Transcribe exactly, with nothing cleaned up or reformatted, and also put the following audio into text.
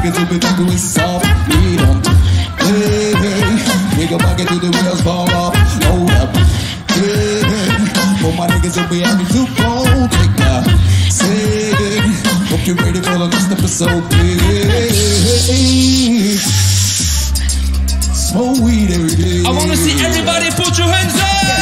niggas who be talking with soft freedom. Hey, hey, we go back into the wheels fall off. Hold up. Hey, hey, for my niggas who be having too cold. Take a second. Hope you're ready for the next episode. Hey, smoke weed every day. I wanna see everybody put your hands up.